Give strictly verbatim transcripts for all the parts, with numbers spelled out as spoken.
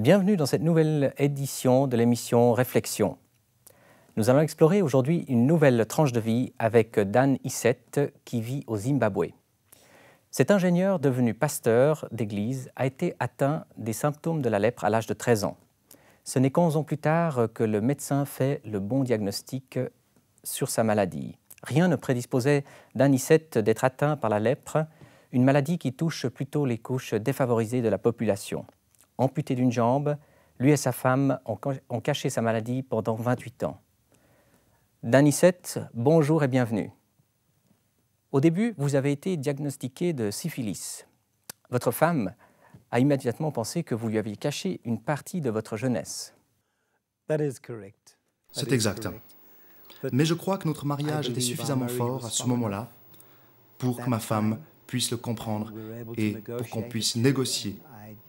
Bienvenue dans cette nouvelle édition de l'émission Réflexion. Nous allons explorer aujourd'hui une nouvelle tranche de vie avec Dan Issette qui vit au Zimbabwe. Cet ingénieur devenu pasteur d'église a été atteint des symptômes de la lèpre à l'âge de treize ans. Ce n'est qu'onze ans plus tard que le médecin fait le bon diagnostic sur sa maladie. Rien ne prédisposait Dan Issette d'être atteint par la lèpre, une maladie qui touche plutôt les couches défavorisées de la population. Amputé d'une jambe, lui et sa femme ont caché sa maladie pendant vingt-huit ans. Dan Issette, bonjour et bienvenue. Au début, vous avez été diagnostiqué de syphilis. Votre femme a immédiatement pensé que vous lui aviez caché une partie de votre jeunesse. C'est exact. Mais je crois que notre mariage était suffisamment fort à ce moment-là pour que ma femme puisse le comprendre et pour qu'on puisse négocier.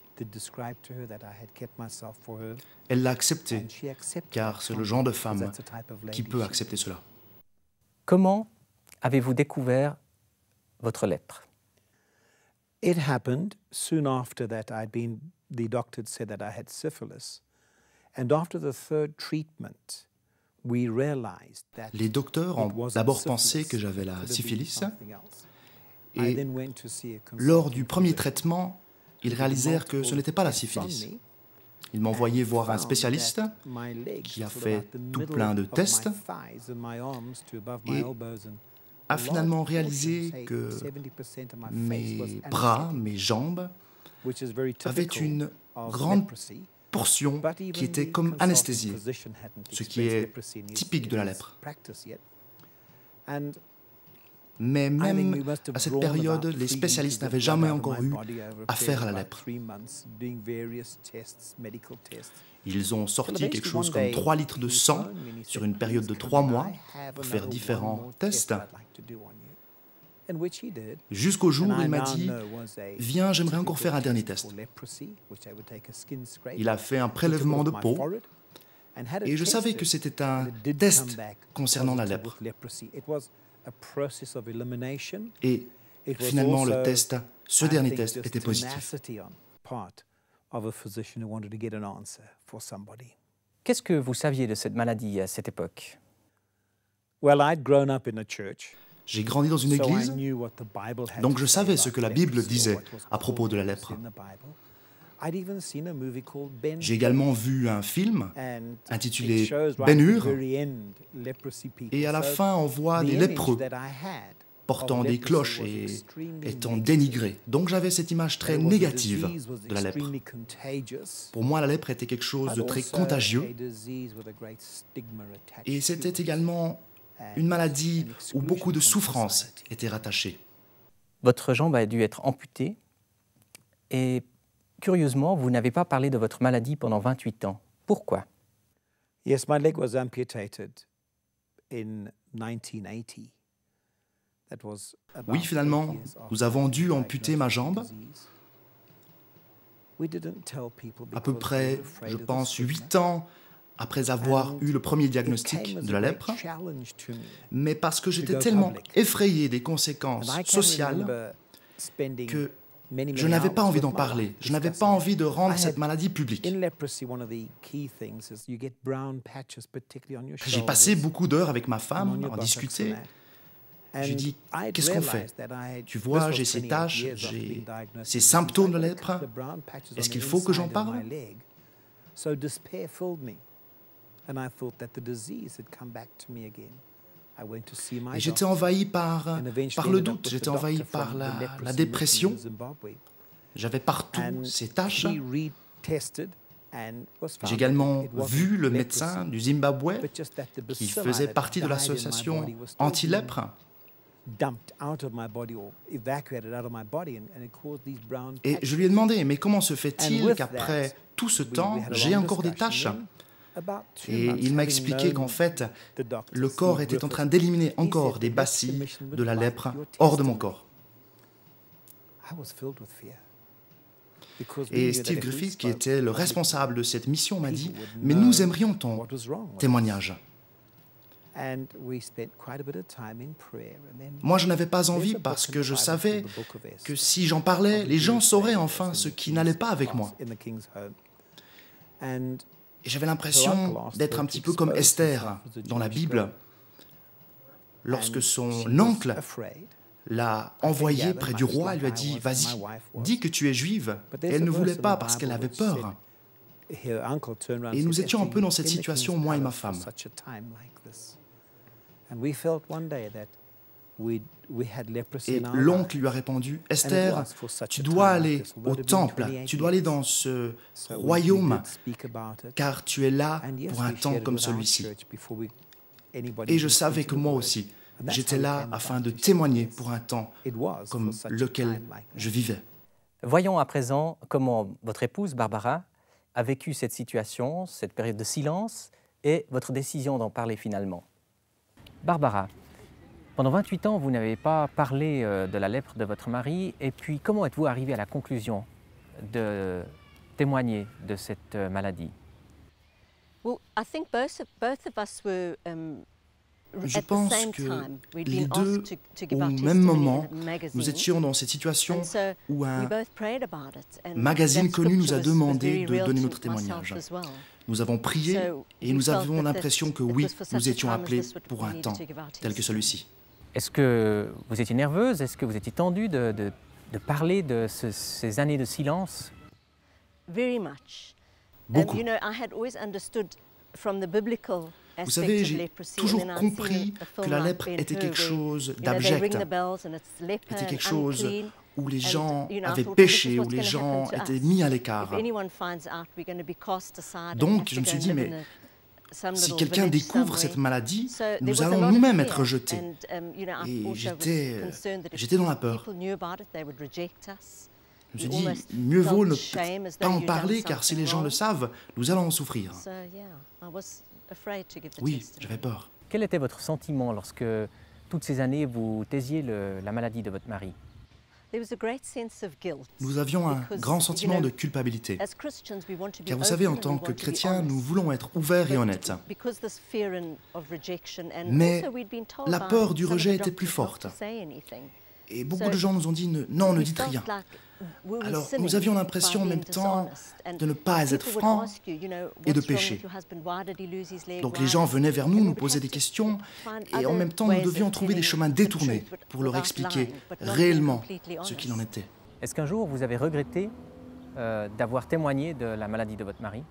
Elle l'a accepté, car c'est le genre de femme qui peut accepter cela. Comment avez-vous découvert votre lèpre? It happened soon after that I'd been, the doctor said that I had syphilis. And after the third treatment, we realized that Les docteurs ont d'abord pensé que j'avais la syphilis et lors du premier traitement, ils réalisèrent que ce n'était pas la syphilis. Ils m'ont envoyé voir un spécialiste qui a fait tout plein de tests et a finalement réalisé que mes bras, mes jambes avaient une grande portion qui était comme anesthésiée, ce qui est typique de la lèpre. Mais même à cette période, les spécialistes n'avaient jamais encore eu affaire à la lèpre. Ils ont sorti quelque chose comme trois litres de sang sur une période de trois mois pour faire différents tests. Jusqu'au jour où il m'a dit « Viens, j'aimerais encore faire un dernier test ». Il a fait un prélèvement de peau et je savais que c'était un test concernant la lèpre. Et finalement, le test, ce dernier test était positif. Qu'est-ce que vous saviez de cette maladie à cette époque? J'ai grandi dans une église, donc je savais ce que la Bible disait à propos de la lèpre. J'ai également vu un film intitulé Ben-Hur, et à la fin on voit des lépreux portant des cloches et étant dénigrés. Donc j'avais cette image très négative de la lèpre. Pour moi, la lèpre était quelque chose de très contagieux et c'était également une maladie où beaucoup de souffrances étaient rattachées. Votre jambe a dû être amputée et curieusement, vous n'avez pas parlé de votre maladie pendant vingt-huit ans. Pourquoi? Yes, my leg was amputated in nineteen eighty. That was about Oui, finalement, eight years after nous avons dû amputer ma jambe. We didn't tell people À peu because we près, were afraid je of the pense, stigma. huit ans après avoir eu le premier It diagnostic came as de a la great lèpre, challenge to me. mais parce que j'étais go tellement public. effrayé des And I conséquences can sociales remember spending que many, je many n'avais pas hours envie with d'en my parler. wife Je n'avais pas discussing envie de rendre I cette had- maladie publique. In leprosy, one of the key things is you get brown patches, particularly on your J'ai passé shoulders beaucoup d'heures avec ma and on femme, your à buttocks discuter. and that. J'ai And dit, I'd qu'est-ce qu'on fait? realized that I had- Tu this vois, was j'ai ces twenty-eight taches, years after j'ai being diagnosed ces with symptômes de disease. I lèpre. got the brown patches Est-ce on qu'il the faut que j'en inside of parle? my leg. So despair filled me. And I thought that the disease had come back to me again. I went to see my Et j'étais doctor envahi par, and eventually par le ended up doute, with j'étais the envahi doctor par from la, the la leprosy dépression. mission in Zimbabwe. J'avais partout And ces taches. he retested and was found J'ai également that it wasn't vu le leprosy, médecin du Zimbabwe but just that the qui bacilli faisait that partie de died in my l'association body was still anti-lèpre. dumped out of my body or evacuated out of my body and, and it caused these brown Et patches. je lui ai demandé, mais comment se And fait-il with qu'après that, tout ce we- temps, we had a j'ai long encore des discussion. taches? Then, about two Et months, il m'a having expliqué qu'en known fait, the doctor, le corps Steve était en train Griffiths, d'éliminer he encore said, des "The next bacilles commission would de la like lèpre your hors de mon testimony." corps. I was filled with fear. Because we Et knew that Steve if we Griffiths, qui spoke était le publicly, responsable de cette mission, m'a dit people would « Mais know nous aimerions ton what was wrong with us." témoignage. And we spent quite a bit of time in prayer. And then Moi, je n'avais pas envie there's a book parce in que the je Bible savais called the Book of Esther. que si j'en parlais, les gens sauraient enfin ce qui n'allait pas avec moi. In the king's home. And Et j'avais l'impression d'être un petit peu comme Esther dans la Bible, lorsque son oncle l'a envoyée près du roi et lui a dit « Vas-y, dis que tu es juive ». Et elle ne voulait pas parce qu'elle avait peur. Et nous étions un peu dans cette situation, moi et ma femme. Et l'oncle lui a répondu, « Esther, tu dois aller au temple, tu dois aller dans ce royaume, car tu es là pour un temps comme celui-ci. » Et je savais que moi aussi, j'étais là afin de témoigner pour un temps comme lequel je vivais. Voyons à présent comment votre épouse, Barbara, a vécu cette situation, cette période de silence et votre décision d'en parler finalement. Barbara, pendant vingt-huit ans, vous n'avez pas parlé de la lèpre de votre mari. Et puis, comment êtes-vous arrivé à la conclusion de témoigner de cette maladie? Je pense que les deux, au même moment, nous étions dans cette situation où un magazine connu nous a demandé de donner notre témoignage. Nous avons prié et nous avons l'impression que oui, nous étions appelés pour un temps tel que celui-ci. Est-ce que vous étiez nerveuse? Est-ce que vous étiez tendue de, de, de parler de ce, ces années de silence? Beaucoup. Vous savez, j'ai toujours compris que la lèpre était quelque chose d'abject, était quelque chose où les gens avaient péché, où les gens étaient mis à l'écart. Donc, je me suis dit, mais si quelqu'un découvre cette maladie, nous allons nous-mêmes être rejetés. Et j'étais, j'étais dans la peur. Je me suis dit, mieux vaut ne pas en parler, car si les gens le savent, nous allons en souffrir. Oui, j'avais peur. Quel était votre sentiment lorsque, toutes ces années, vous taisiez le, la maladie de votre mari? Nous avions un grand sentiment de culpabilité, car vous savez, en tant que chrétiens, nous voulons être ouverts et honnêtes. Mais la peur du rejet était plus forte. Et beaucoup de gens nous ont dit « non, ne dites rien ». Alors, nous avions l'impression en même temps de ne pas être francs et de pécher. Donc les gens venaient vers nous, nous posaient des questions, et en même temps, nous devions trouver des chemins détournés pour leur expliquer réellement ce qu'il en était. Est-ce qu'un jour, vous avez regretté euh, d'avoir témoigné de la maladie de votre mari?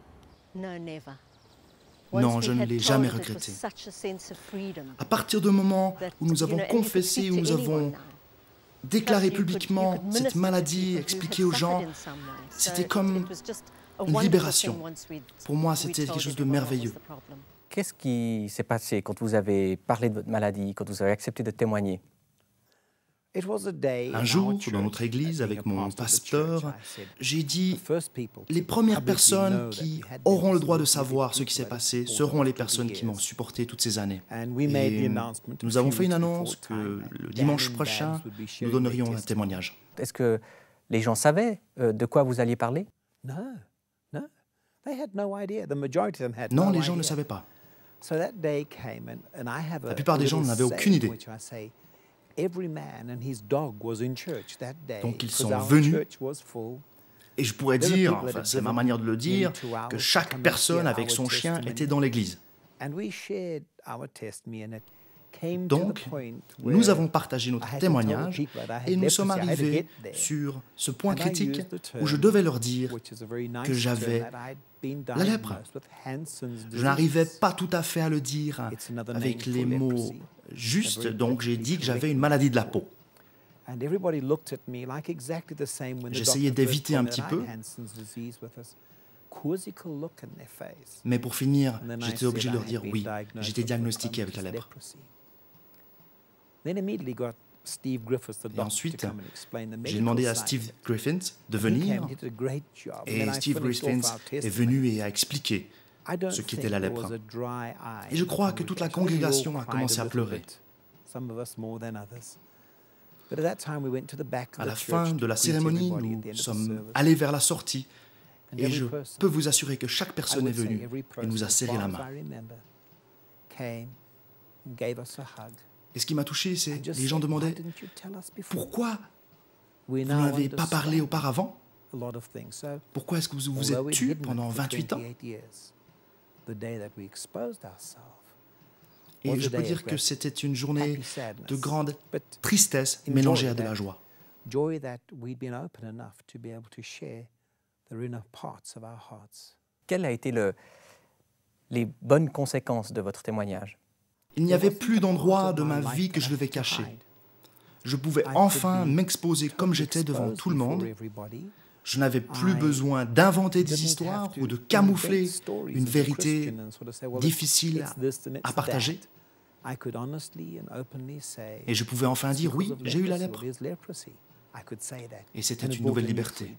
Non, je ne l'ai jamais regretté. À partir du moment où nous avons confessé, où nous avons déclarer publiquement cette maladie, expliquer aux gens, c'était comme une libération. Pour moi, c'était quelque chose de merveilleux. Qu'est-ce qui s'est passé quand vous avez parlé de votre maladie, quand vous avez accepté de témoigner? Un jour, dans notre église, avec mon pasteur, j'ai dit « Les premières personnes qui auront le droit de savoir ce qui s'est passé seront les personnes qui m'ont supporté toutes ces années. » Et nous avons fait une annonce que le dimanche prochain, nous donnerions un témoignage. Est-ce que les gens savaient de quoi vous alliez parler? Non, les gens ne savaient pas. La plupart des gens n'en avaient aucune idée. Donc ils sont venus, et je pourrais dire, enfin, c'est ma manière de le dire, que chaque personne avec son chien était dans l'église. Donc, nous avons partagé notre témoignage et nous sommes arrivés sur ce point critique où je devais leur dire que j'avais la lèpre. Je n'arrivais pas tout à fait à le dire avec les mots justes, donc j'ai dit que j'avais une maladie de la peau. J'essayais d'éviter un petit peu, mais pour finir, j'étais obligé de leur dire oui, j'étais diagnostiqué avec la lèpre. Et ensuite, j'ai demandé à Steve Griffiths de venir, et Steve Griffiths est venu et a expliqué ce qu'était la lèpre. Et je crois que toute la congrégation a commencé à pleurer. À la fin de la cérémonie, nous sommes allés vers la sortie, et je peux vous assurer que chaque personne est venue et nous a serré la main. Et ce qui m'a touché, c'est les gens demandaient « Pourquoi vous n'avez pas parlé auparavant ?» Pourquoi est-ce que vous vous êtes tu pendant vingt-huit ans? Et je peux dire que c'était une journée de grande tristesse mélangée à de la joie. Quelles ont été le, les bonnes conséquences de votre témoignage? Il n'y avait plus d'endroit de ma vie que je devais cacher. Je pouvais enfin m'exposer comme j'étais devant tout le monde. Je n'avais plus besoin d'inventer des histoires ou de camoufler une vérité difficile à partager. Et je pouvais enfin dire, oui, j'ai eu la lèpre. Et c'était une nouvelle liberté.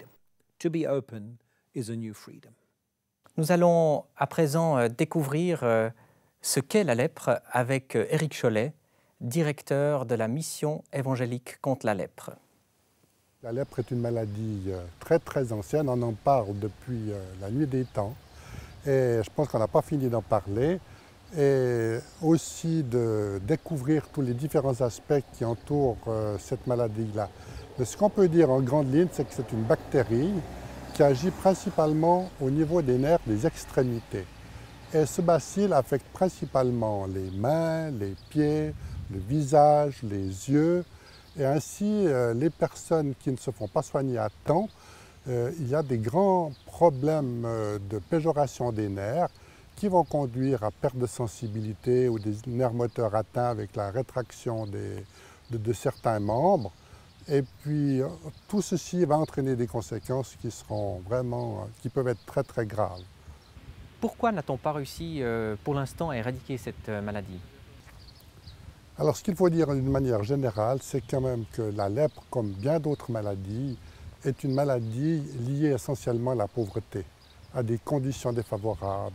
Nous allons à présent découvrir ce qu'est la lèpre avec Éric Chollet, directeur de la mission évangélique contre la lèpre. La lèpre est une maladie très très ancienne, on en parle depuis la nuit des temps et je pense qu'on n'a pas fini d'en parler et aussi de découvrir tous les différents aspects qui entourent cette maladie-là. Ce qu'on peut dire en grande ligne, c'est que c'est une bactérie qui agit principalement au niveau des nerfs des extrémités. Et ce bacille affecte principalement les mains, les pieds, le visage, les yeux. Et ainsi, euh, les personnes qui ne se font pas soigner à temps, euh, il y a des grands problèmes euh, de péjoration des nerfs qui vont conduire à perte de sensibilité ou des nerfs moteurs atteints avec la rétraction des, de, de certains membres. Et puis, euh, tout ceci va entraîner des conséquences qui seront vraiment, euh, qui peuvent être très très graves. Pourquoi n'a-t-on pas réussi euh, pour l'instant à éradiquer cette euh, maladie? Alors ce qu'il faut dire d'une manière générale, c'est quand même que la lèpre, comme bien d'autres maladies, est une maladie liée essentiellement à la pauvreté, à des conditions défavorables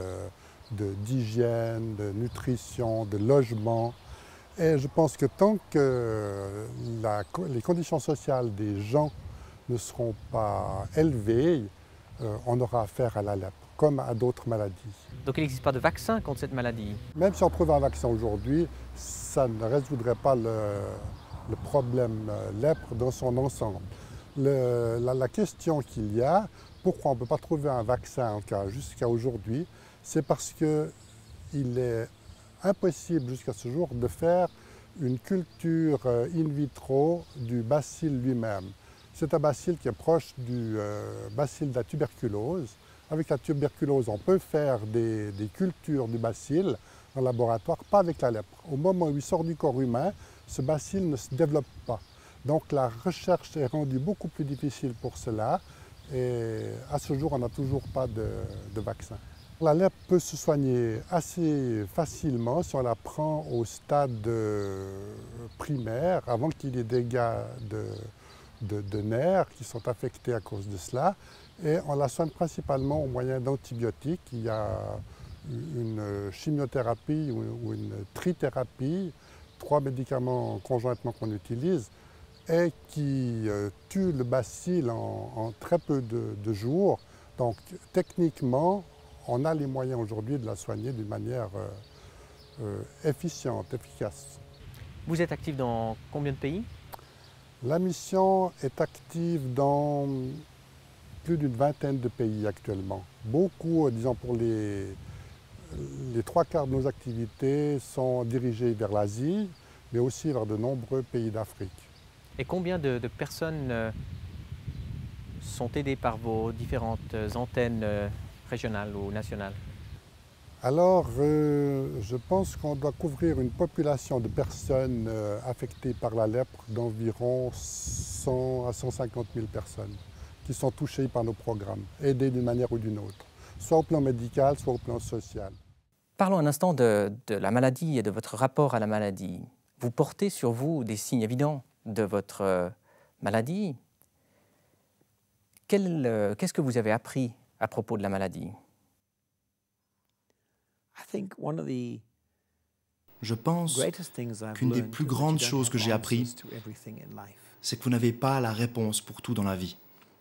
d'hygiène, de, de, de nutrition, de logement. Et je pense que tant que la, les conditions sociales des gens ne seront pas élevées, euh, on aura affaire à la lèpre, comme à d'autres maladies. Donc il n'existe pas de vaccin contre cette maladie? Même si on trouve un vaccin aujourd'hui, ça ne résoudrait pas le, le problème lèpre dans son ensemble. Le, la, la question qu'il y a, pourquoi on ne peut pas trouver un vaccin jusqu'à aujourd'hui, c'est parce qu'il est impossible jusqu'à ce jour de faire une culture in vitro du bacille lui-même. C'est un bacille qui est proche du euh, bacille de la tuberculose. Avec la tuberculose, on peut faire des, des cultures du bacille en laboratoire, pas avec la lèpre. Au moment où il sort du corps humain, ce bacille ne se développe pas. Donc la recherche est rendue beaucoup plus difficile pour cela et à ce jour, on n'a toujours pas de, de vaccin. La lèpre peut se soigner assez facilement si on la prend au stade primaire, avant qu'il y ait des dégâts de, de, de nerfs qui sont affectés à cause de cela. Et on la soigne principalement au moyen d'antibiotiques. Il y a une chimiothérapie ou une trithérapie, trois médicaments conjointement qu'on utilise et qui euh, tuent le bacille en, en très peu de, de jours. Donc techniquement, on a les moyens aujourd'hui de la soigner d'une manière euh, euh, efficiente, efficace. Vous êtes actif dans combien de pays? La mission est active dans plus d'une vingtaine de pays actuellement. Beaucoup, disons pour les, les trois quarts de nos activités sont dirigées vers l'Asie, mais aussi vers de nombreux pays d'Afrique. Et combien de, de personnes euh, sont aidées par vos différentes antennes euh, régionales ou nationales? Alors, euh, je pense qu'on doit couvrir une population de personnes euh, affectées par la lèpre d'environ cent à cent cinquante mille personnes qui sont touchées par nos programmes, aidées d'une manière ou d'une autre, soit au plan médical, soit au plan social. Parlons un instant de, de la maladie et de votre rapport à la maladie. Vous portez sur vous des signes évidents de votre euh, maladie. Quel, euh, qu'est-ce que vous avez appris à propos de la maladie? Je pense qu'une des plus grandes choses que j'ai apprises, c'est que vous n'avez pas la réponse pour tout dans la vie.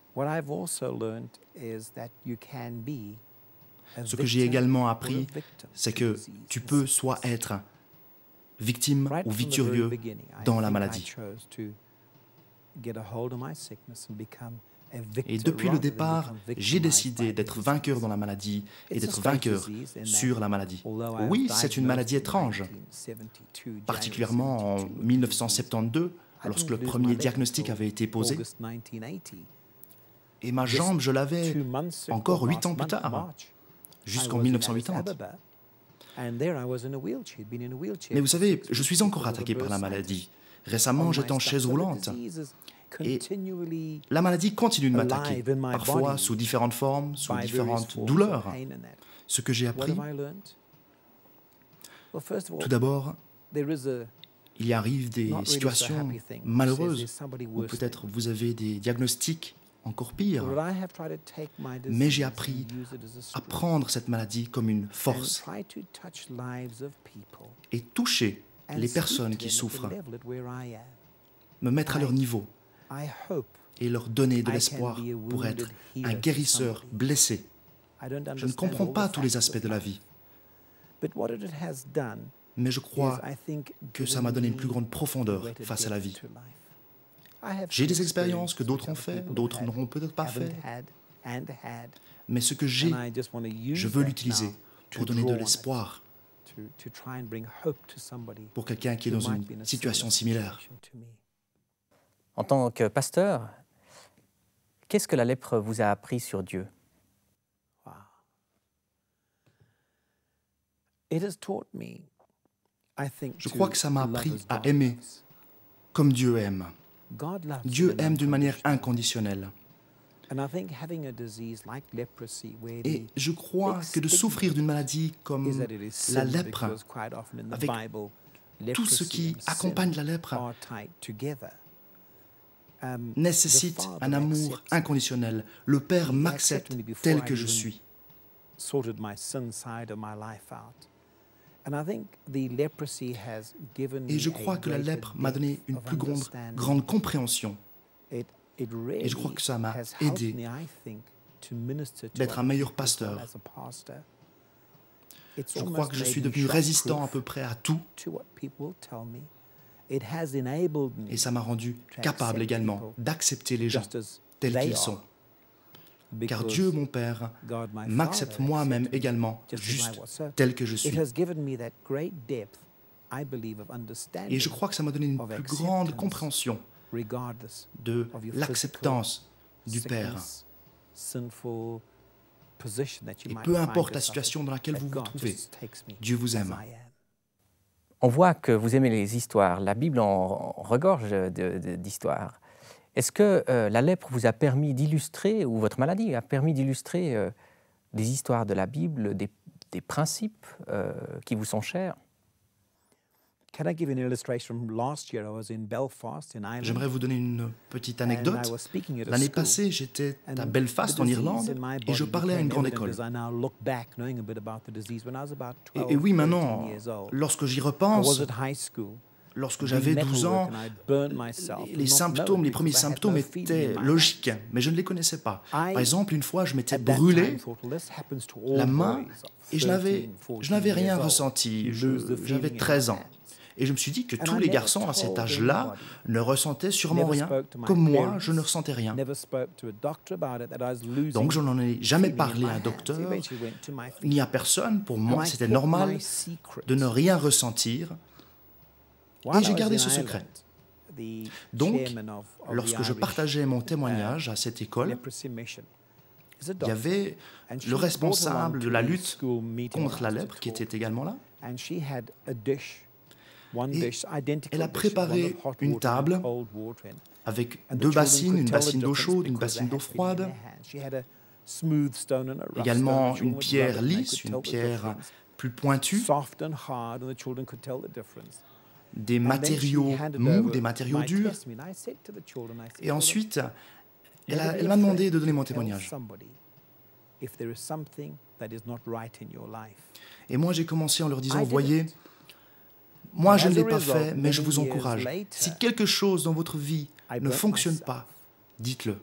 Ce que j'ai également appris, c'est que tu peux soit être victime ou victorieux dans la maladie. Et depuis le départ, j'ai décidé d'être vainqueur dans la maladie et d'être vainqueur sur la maladie. Oui, c'est une maladie étrange, particulièrement en mille neuf cent soixante-douze, lorsque le premier diagnostic avait été posé. Et ma jambe, je l'avais encore huit ans plus tard, jusqu'en mille neuf cent quatre-vingt-dix. Mais vous savez, je suis encore attaqué par la maladie. Récemment, j'étais en chaise roulante. Et la maladie continue de m'attaquer, parfois sous différentes formes, sous différentes douleurs. Ce que j'ai appris, tout d'abord, il y arrive des situations malheureuses où peut-être vous avez des diagnostics encore pires. Mais j'ai appris à prendre cette maladie comme une force et toucher les personnes qui souffrent, me mettre à leur niveau et leur donner de l'espoir pour être un guérisseur blessé. Je ne comprends pas tous les aspects de la vie, mais je crois que ça m'a donné une plus grande profondeur face à la vie. J'ai des expériences que d'autres ont fait, d'autres n'auront peut-être pas fait, mais ce que j'ai, je veux l'utiliser pour donner de l'espoir pour quelqu'un qui est dans une situation similaire. En tant que pasteur, qu'est-ce que la lèpre vous a appris sur Dieu? Je crois que ça m'a appris à aimer comme Dieu aime. Dieu aime d'une manière inconditionnelle. Et je crois que de souffrir d'une maladie comme la lèpre, avec tout ce qui accompagne la lèpre, nécessite un amour inconditionnel. Le Père m'accepte tel que je suis. Et je crois que la lèpre m'a donné une plus grande, grande compréhension. Et je crois que ça m'a aidé d'être un meilleur pasteur. Je crois que je suis devenu résistant à peu près à tout. Et ça m'a rendu capable également d'accepter les gens tels qu'ils sont. Car Dieu, mon Père, m'accepte moi-même également, juste tel que je suis. Et je crois que ça m'a donné une plus grande compréhension de l'acceptance du Père. Et peu importe la situation dans laquelle vous vous trouvez, Dieu vous aime. On voit que vous aimez les histoires. La Bible en regorge d'histoires. Est-ce que euh, la lèpre vous a permis d'illustrer, ou votre maladie a permis d'illustrer euh, des histoires de la Bible, des, des principes euh, qui vous sont chers? J'aimerais vous donner une petite anecdote. L'année passée, j'étais à Belfast, en Irlande, et je parlais à une grande école. Et, et oui, maintenant, lorsque j'y repense, lorsque j'avais douze ans, les symptômes, les premiers symptômes étaient logiques, mais je ne les connaissais pas. Par exemple, une fois, je m'étais brûlé la main et je n'avais, je n'avais rien ressenti. J'avais treize ans. Et je me suis dit que tous les garçons à cet âge-là ne ressentaient sûrement rien, comme moi, je ne ressentais rien. Donc je n'en ai jamais parlé à un docteur, ni à personne. Pour moi, c'était normal de ne rien ressentir. Et j'ai gardé ce secret. Donc, lorsque je partageais mon témoignage à cette école, il y avait le responsable de la lutte contre la lèpre qui était également là. Et elle a préparé une table avec deux bassines, une bassine d'eau chaude, une bassine d'eau froide, également une pierre lisse, une pierre plus pointue, des matériaux mous, des matériaux durs. Et ensuite, elle, a, elle m'a demandé de donner mon témoignage. Et moi, j'ai commencé en leur disant, voyez, moi, je ne l'ai pas fait, mais je vous encourage. Si quelque chose dans votre vie ne fonctionne pas, dites-le.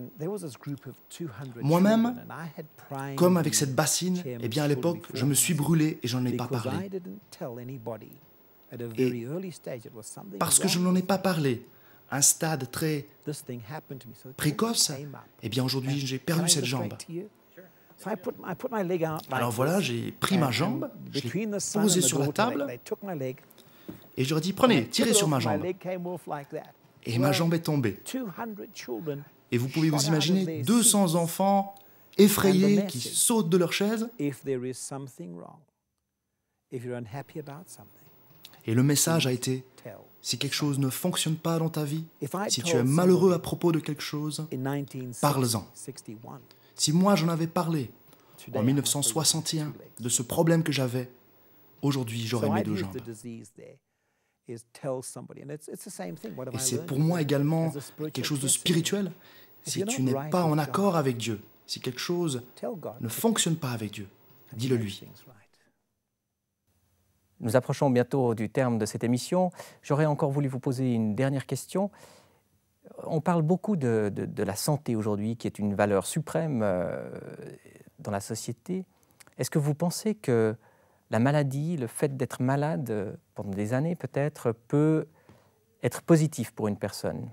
Moi-même, comme avec cette bassine, eh bien à l'époque, je me suis brûlé et je n'en ai pas parlé. Et parce que je n'en ai pas parlé un stade très this thing happened to me. So it précoce, came up. eh bien aujourd'hui j'ai Can perdu I cette illustrate jambe. to you? So I put, I put my leg out like Alors voilà, this, j'ai pris ma and- jambe, and je l'ai between the son and posée the sur la daughter, they- table they took my leg, et je leur ai dit and prenez, I tirez took it sur ma off, my jambe. leg came off like that. Et ma Well, jambe est tombée. two hundred children Et vous pouvez shot vous out of imaginer their deux cents seats. enfants effrayés And the qui message. sautent de leur chaise. If there is something wrong, if you're unhappy about something, Et le message a été, tell. si quelque chose ne fonctionne pas dans ta vie, If I si tu told es malheureux somebody à propos de quelque chose, in nineteen parle-en. sixty-one, si moi j'en avais parlé today en I mille have neuf cent two soixante et un legs. de ce problème que j'avais, aujourd'hui j'aurais So mes I've deux used jambes. the disease there is tell somebody, and it's, it's the same thing. What have Et I c'est learned pour is moi that également as a spiritual quelque chose de person, spirituel. if Si you're tu not n'es right pas with en God, accord avec Dieu, si quelque chose tell God ne to fonctionne pas avec Dieu, make dis-le lui. things right. Nous approchons bientôt du terme de cette émission. J'aurais encore voulu vous poser une dernière question. On parle beaucoup de, de, de la santé aujourd'hui, qui est une valeur suprême euh, dans la société. Est-ce que vous pensez que la maladie, le fait d'être malade euh, pendant des années peut-être, peut être positif pour une personne?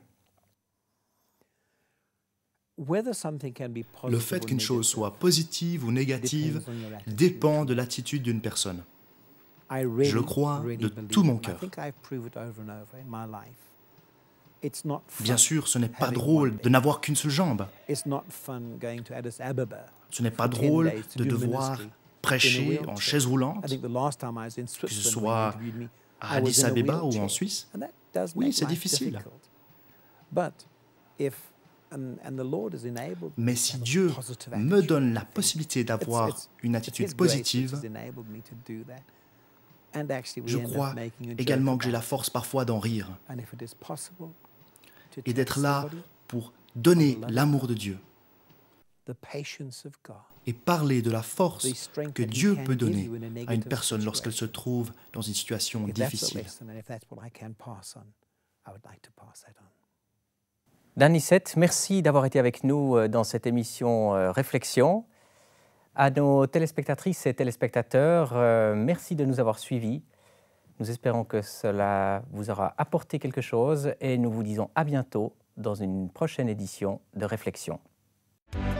Whether something can be positive Le fait or qu'une chose negative soit positive ou négative depends on your attitude. dépend de l'attitude d'une personne. I really, Je le crois really de believe tout mon it. I cœur. think I've proved it over and over in my life. It's not fun. Bien sûr, ce n'est pas having drôle one de leg. n'avoir qu'une seule jambe. It's not fun going to Addis Ababa. Ce n'est pas for ten drôle days to de do devoir ministry in a prêcher wheelchair. en chaise roulante, I think the last time I was in que ce Switzerland when you soit interviewed me, à I was Addis in a Abeba ou wheelchair. en Suisse. And that does Oui, make c'est life difficile. difficult. But if and, and the Lord has enabled me Mais to si have a Dieu positive me attitude, donne la I think possibilité it's- d'avoir it's- une it's His attitude grace which positive, has enabled me to do that. And actually we je end up crois making a joke également que j'ai la about it. force parfois d'en rire And if it is possible to et tell d'être là somebody pour donner l'amour de Dieu the patience of God, et parler de la force the strength que that He Dieu can peut give donner you in a à une negative personne lorsqu'elle se situation. trouve dans une situation If that's a difficile. lesson and if that's what I can pass on, I would like to pass that on. Dan Issette, merci d'avoir été avec nous euh, dans cette émission euh, Réflexion. À nos téléspectatrices et téléspectateurs, euh, merci de nous avoir suivis. Nous espérons que cela vous aura apporté quelque chose et nous vous disons à bientôt dans une prochaine édition de Réflexion.